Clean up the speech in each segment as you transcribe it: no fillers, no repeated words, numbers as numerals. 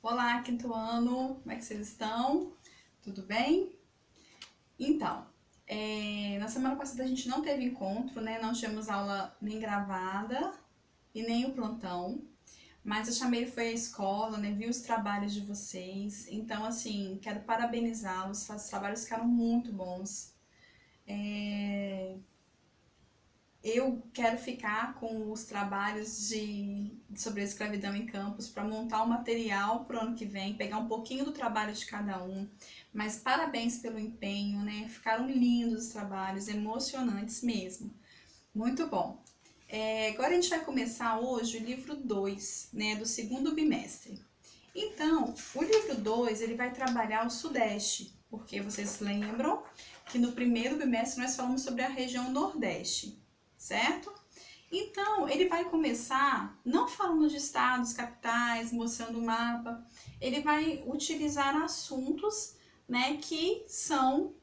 Olá, quinto ano, como é que vocês estão? Tudo bem? Então, na semana passada a gente não teve encontro, né? Não tivemos aula nem gravada e nem o plantão, mas eu chamei, foi à escola, né? Vi os trabalhos de vocês, então, assim, quero parabenizá-los, os trabalhos ficaram muito bons. Eu quero ficar com os trabalhos sobre a escravidão em campos para montar o material para o ano que vem, pegar um pouquinho do trabalho de cada um. Mas parabéns pelo empenho, né? Ficaram lindos os trabalhos, emocionantes mesmo. Muito bom. Agora a gente vai começar hoje o livro 2, né, do segundo bimestre. Então, o livro 2 ele vai trabalhar o Sudeste, porque vocês lembram que no primeiro bimestre nós falamos sobre a região Nordeste, certo? Então, ele vai começar não falando de estados, capitais, mostrando o mapa, ele vai utilizar assuntos, né, que são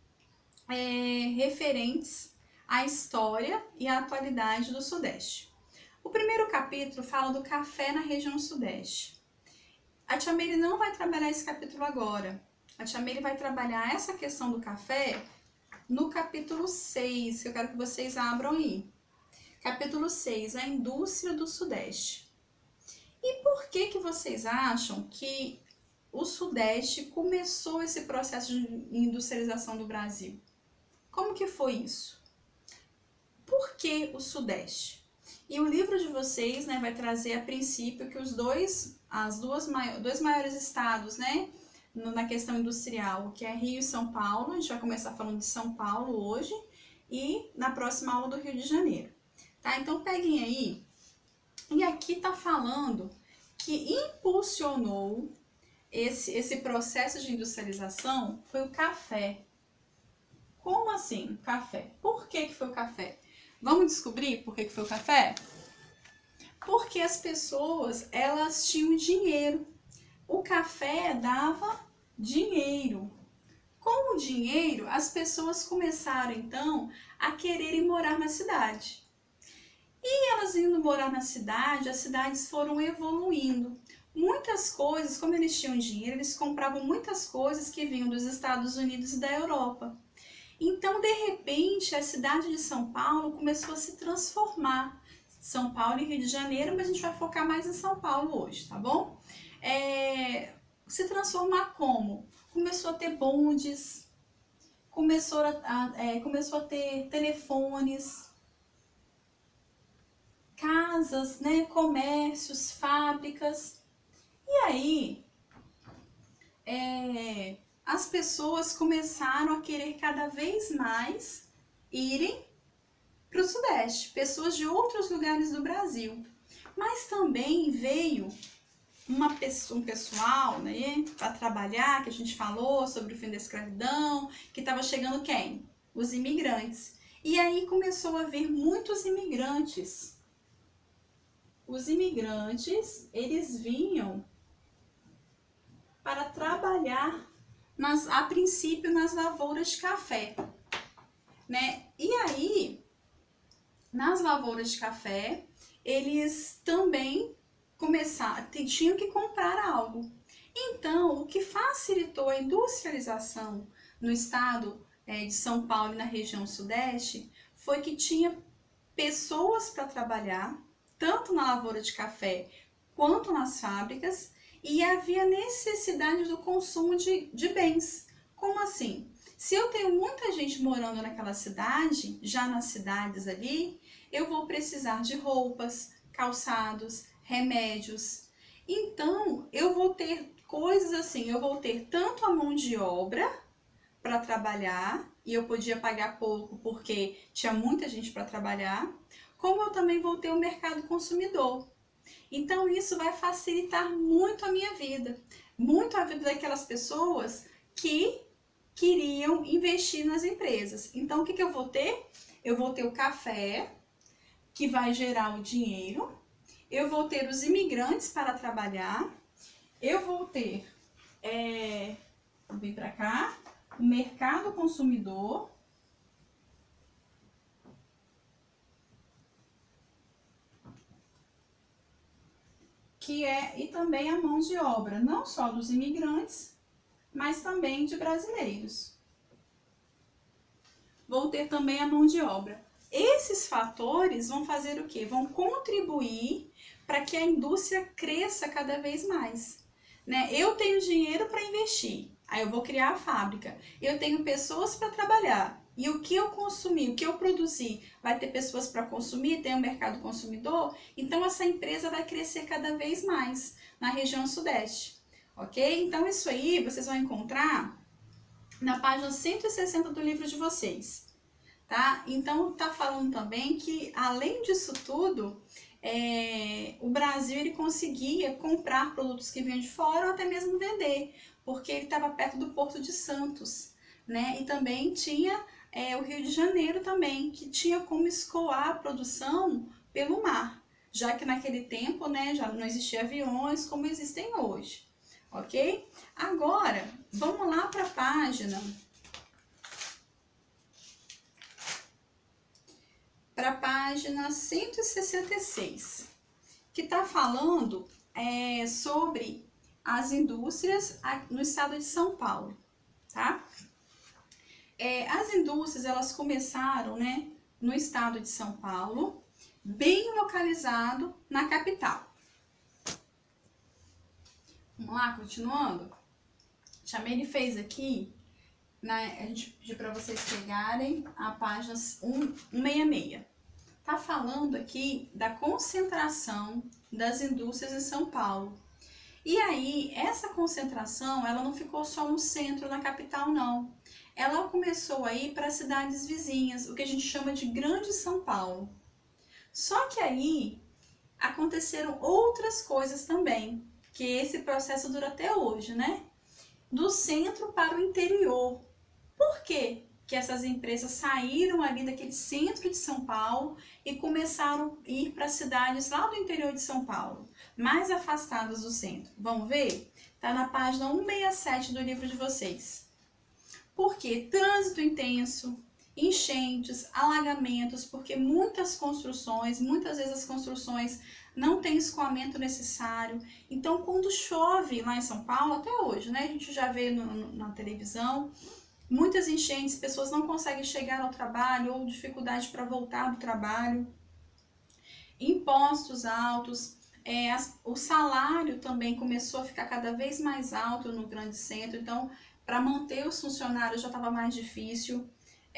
referentes à história e à atualidade do Sudeste. O primeiro capítulo fala do café na região Sudeste. A Tia Meire não vai trabalhar esse capítulo agora. A Tia Meire vai trabalhar essa questão do café no capítulo 6, que eu quero que vocês abram aí. Capítulo 6, a indústria do Sudeste. E por que vocês acham que o Sudeste começou esse processo de industrialização do Brasil? Como que foi isso? Por que o Sudeste? E o livro de vocês, né, vai trazer a princípio que os dois maiores estados, né, na questão industrial, que é Rio e São Paulo, a gente vai começar falando de São Paulo hoje, e na próxima aula do Rio de Janeiro. Tá? Então peguem aí, e aqui tá falando que impulsionou esse processo de industrialização foi o café. Como assim, café? Por que foi o café? Vamos descobrir por que foi o café? Porque as pessoas, elas tinham dinheiro. O café dava dinheiro. Com o dinheiro, as pessoas começaram, então, a quererem morar na cidade. E elas indo morar na cidade, as cidades foram evoluindo. Muitas coisas, como eles tinham dinheiro, eles compravam muitas coisas que vinham dos Estados Unidos e da Europa. Então, de repente, a cidade de São Paulo começou a se transformar. São Paulo e Rio de Janeiro, mas a gente vai focar mais em São Paulo hoje, tá bom? Se transformar como? Começou a ter bondes, começou a ter telefones, casas, né, comércios, fábricas. E aí, as pessoas começaram a querer cada vez mais irem para o Sudeste, pessoas de outros lugares do Brasil. Mas também veio um pessoal, né, para trabalhar, que a gente falou sobre o fim da escravidão, que estava chegando quem? Os imigrantes. E aí começou a vir muitos imigrantes. Os imigrantes, eles vinham para trabalhar, a princípio, nas lavouras de café. Né? E aí, nas lavouras de café, eles também tinham que comprar algo. Então, o que facilitou a industrialização no estado de São Paulo e na região sudeste foi que tinha pessoas para trabalhar, tanto na lavoura de café quanto nas fábricas, e havia necessidade do consumo de bens. Como assim? Se eu tenho muita gente morando naquela cidade, já nas cidades ali, eu vou precisar de roupas, calçados, remédios. Então, eu vou ter coisas assim, eu vou ter tanto a mão de obra para trabalhar, e eu podia pagar pouco porque tinha muita gente para trabalhar, como eu também vou ter o mercado consumidor. Então, isso vai facilitar muito a minha vida, muito a vida daquelas pessoas que queriam investir nas empresas. Então, o que eu vou ter? Eu vou ter o café, que vai gerar o dinheiro, eu vou ter os imigrantes para trabalhar, eu vou ter, vou vir para cá, o mercado consumidor, e também a mão de obra, não só dos imigrantes, mas também de brasileiros. Vou ter também a mão de obra. Esses fatores vão fazer o quê? Vão contribuir para que a indústria cresça cada vez mais. Né? Eu tenho dinheiro para investir, aí eu vou criar a fábrica. Eu tenho pessoas para trabalhar. E o que eu consumir, o que eu produzir, vai ter pessoas para consumir, tem o mercado consumidor. Então, essa empresa vai crescer cada vez mais na região sudeste. Ok? Então, isso aí vocês vão encontrar na página 160 do livro de vocês, tá? Então, tá falando também que, além disso tudo, o Brasil ele conseguia comprar produtos que vinham de fora ou até mesmo vender, porque ele estava perto do Porto de Santos, né? E também tinha o Rio de Janeiro também, que tinha como escoar a produção pelo mar, já que naquele tempo, né, já não existiam aviões como existem hoje. Ok? Agora, vamos lá para a página 166, que está falando sobre as indústrias no estado de São Paulo, tá? As indústrias, elas começaram, né, no estado de São Paulo, bem localizado na capital. Vamos lá, continuando? Chamei fez aqui, né, a gente pediu para vocês pegarem a página 166. Tá falando aqui da concentração das indústrias em São Paulo. E aí, essa concentração, ela não ficou só no centro da capital, não. Ela começou a ir para cidades vizinhas, o que a gente chama de Grande São Paulo. Só que aí, aconteceram outras coisas também, que esse processo dura até hoje, né? Do centro para o interior. Por quê que essas empresas saíram ali daquele centro de São Paulo e começaram a ir para cidades lá do interior de São Paulo, mais afastadas do centro? Vamos ver? Está na página 167 do livro de vocês. Por quê? Trânsito intenso, enchentes, alagamentos, porque muitas vezes as construções não têm escoamento necessário. Então, quando chove lá em São Paulo, até hoje, né? A gente já vê na televisão, muitas enchentes, pessoas não conseguem chegar ao trabalho ou dificuldade para voltar do trabalho. Impostos altos, o salário também começou a ficar cada vez mais alto no grande centro, então para manter os funcionários já estava mais difícil.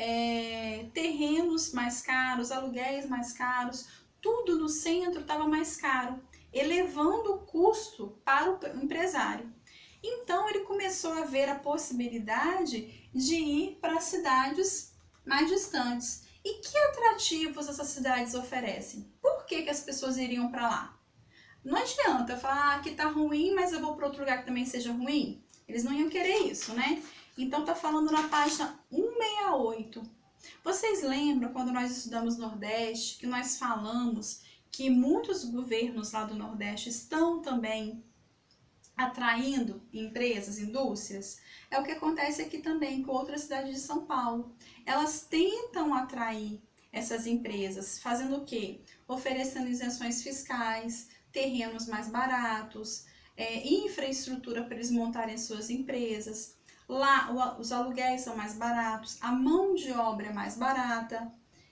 Terrenos mais caros, aluguéis mais caros, tudo no centro estava mais caro, elevando o custo para o empresário. Então ele começou a ver a possibilidade de ir para cidades mais distantes. E que atrativos essas cidades oferecem? Por que as pessoas iriam para lá? Não adianta falar, aqui tá ruim, mas eu vou para outro lugar que também seja ruim. Eles não iam querer isso, né? Então tá falando na página 168. Vocês lembram quando nós estudamos Nordeste, que nós falamos que muitos governos lá do Nordeste estão também atraindo empresas, indústrias? É o que acontece aqui também com outras cidades de São Paulo. Elas tentam atrair essas empresas, fazendo o quê? Oferecendo isenções fiscais, terrenos mais baratos, infraestrutura para eles montarem suas empresas. Lá os aluguéis são mais baratos, a mão de obra é mais barata.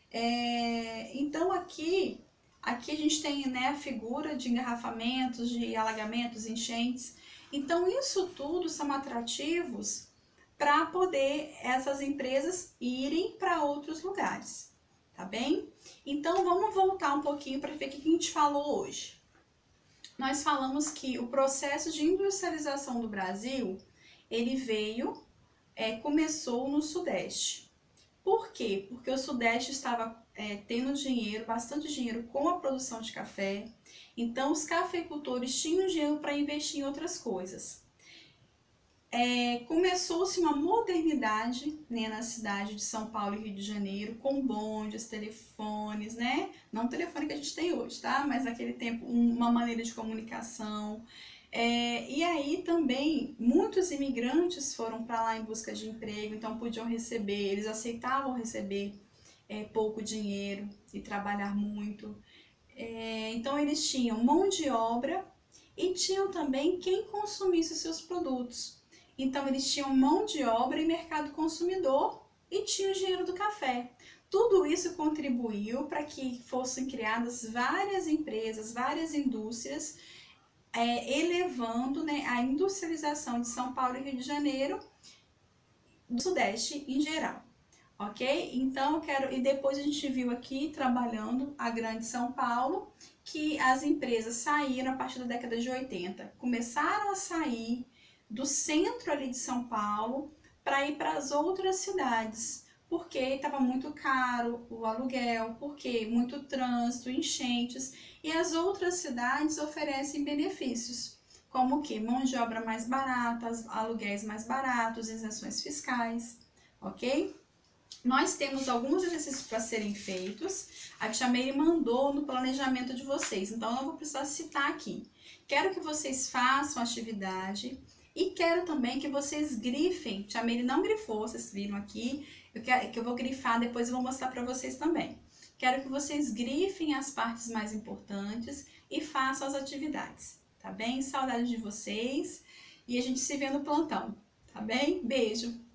Então aqui a gente tem, né, a figura de engarrafamentos, de alagamentos, enchentes. Então isso tudo são atrativos para poder essas empresas irem para outros lugares, tá bem? Então vamos voltar um pouquinho para ver o que a gente falou hoje. Nós falamos que o processo de industrialização do Brasil, ele começou no Sudeste. Por quê? Porque o Sudeste estava tendo dinheiro, bastante dinheiro com a produção de café. Então, os cafeicultores tinham dinheiro para investir em outras coisas. Começou-se uma modernidade, né, na cidade de São Paulo e Rio de Janeiro, com bondes, telefones, né? Não o telefone que a gente tem hoje, tá? Mas naquele tempo, uma maneira de comunicação. E aí também muitos imigrantes foram para lá em busca de emprego, então podiam receber, eles aceitavam receber pouco dinheiro e trabalhar muito. Então eles tinham mão de obra e tinham também quem consumisse os seus produtos. Então, eles tinham mão de obra e mercado consumidor e tinham o dinheiro do café. Tudo isso contribuiu para que fossem criadas várias empresas, várias indústrias, elevando, né, a industrialização de São Paulo e Rio de Janeiro, do Sudeste em geral. Ok? Então, e depois a gente viu aqui, trabalhando a Grande São Paulo, que as empresas saíram a partir da década de 80, começaram a sair do centro ali de São Paulo para ir para as outras cidades, porque estava muito caro o aluguel, porque muito trânsito, enchentes, e as outras cidades oferecem benefícios, como o que? Mão de obra mais barata, aluguéis mais baratos, isenções fiscais, ok? Nós temos alguns exercícios para serem feitos, a Tia Meire mandou no planejamento de vocês, então eu não vou precisar citar aqui. Quero que vocês façam a atividade e quero também que vocês grifem. Tia Meire não grifou, vocês viram aqui, que eu vou grifar, depois eu vou mostrar para vocês também. Quero que vocês grifem as partes mais importantes e façam as atividades, tá bem? Saudade de vocês e a gente se vê no plantão, tá bem? Beijo!